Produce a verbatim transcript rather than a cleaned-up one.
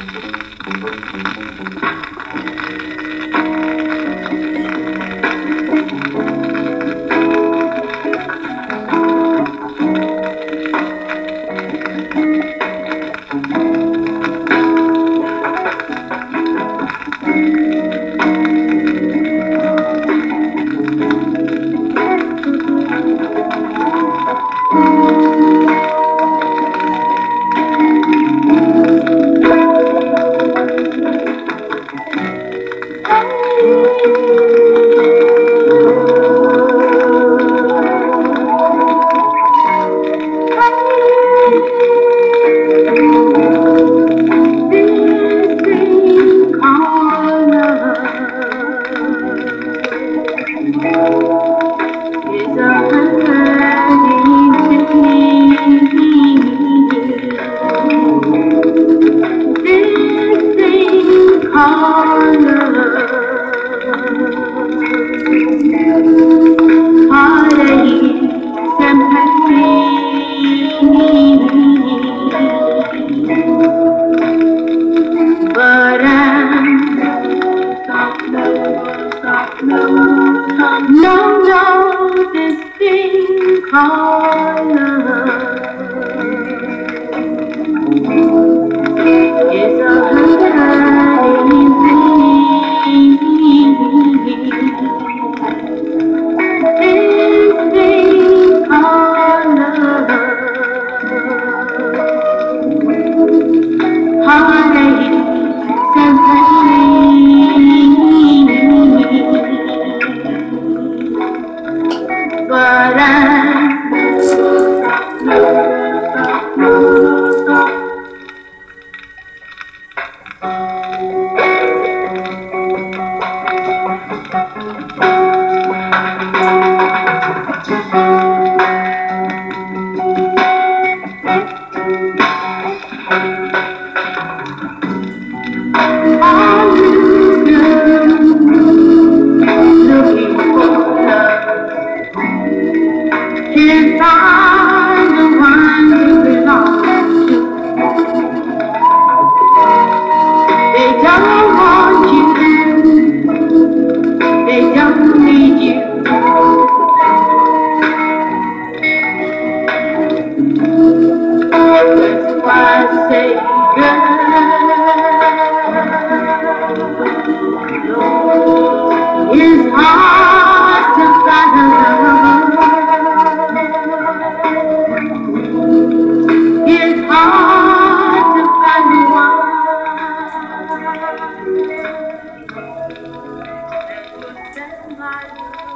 No, no, this thing called love is a hiding thing. This thing called love, heartache and pain. But I can't find the one you belong to. They don't want you, they don't need you. That's why I say, girl, it's hard to find a love. It's hard to find the one that will stand by you.